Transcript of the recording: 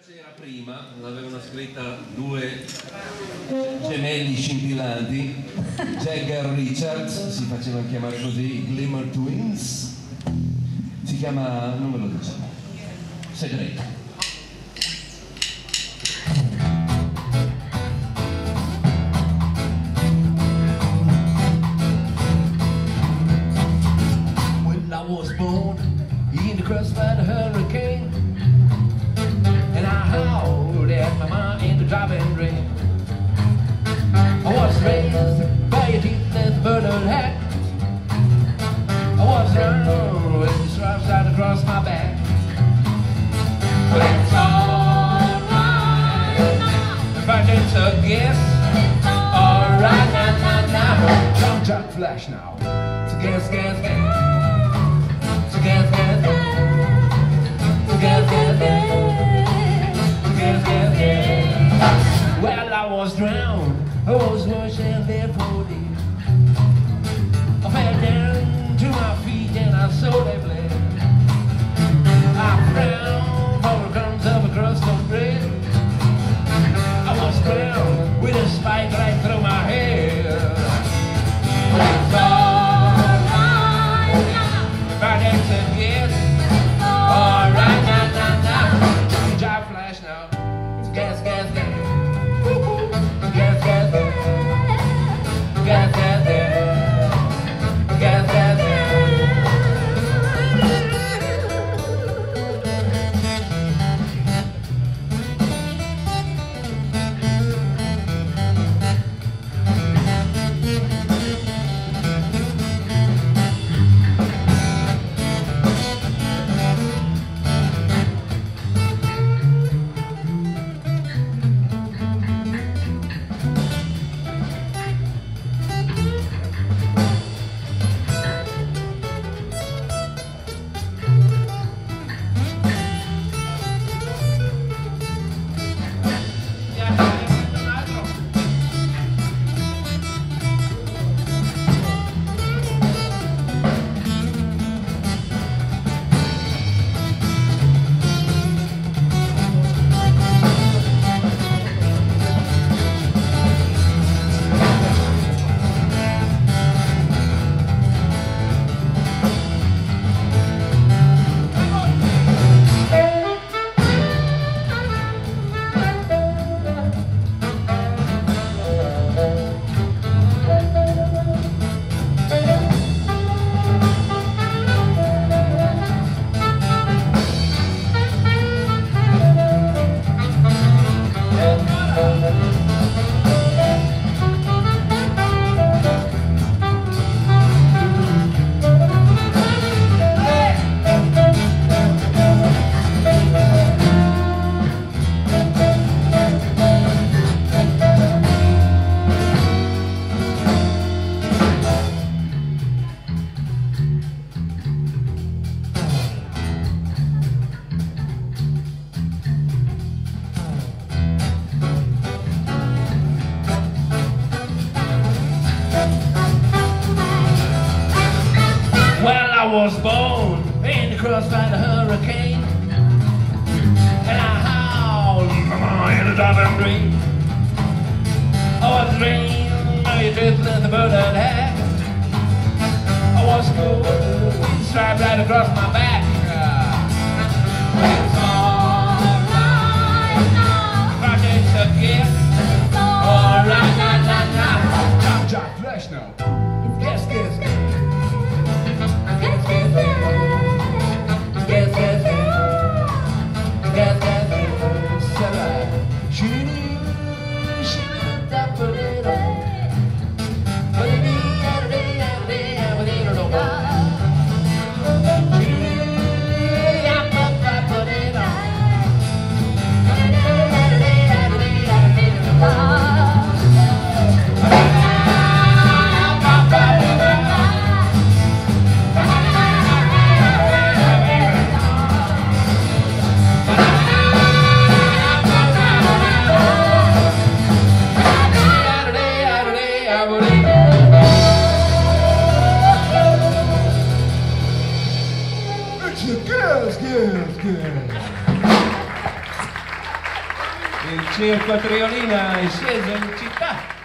c'era prima, l'avevano scritta due gemelli scintillanti, Jagger Richards, si facevano chiamare così, i Glimmer Twins, si chiama, non me lo dice, segreto. When I was born in the crossfire hurricane, and I howled at my mom in the driving rain. I was raised by a teethless burden hat. I was drowned with the stripes out across my back. But it's alright if I didn't guess. Alright, now. Jump, jump, flash now. So guess. So guess. Well, I was drowned, I was washing there for days. I fell down to my feet and I saw they bled. I frowned for the crumbs of a crust of bread. I was drowned with a spike right through my head. It's alright if I didn't say yes. Alright, now. Jive flash now. Gas. I was born in the crossfire hurricane, and I howled in the driving rain. I was dreaming of your drifting in the burden hat. I was cool with stripes right across my back. It's alright now if I didn't guess. Alright, now. Jump, flash now. Guess. Good. Il circo Triolina è sceso in città.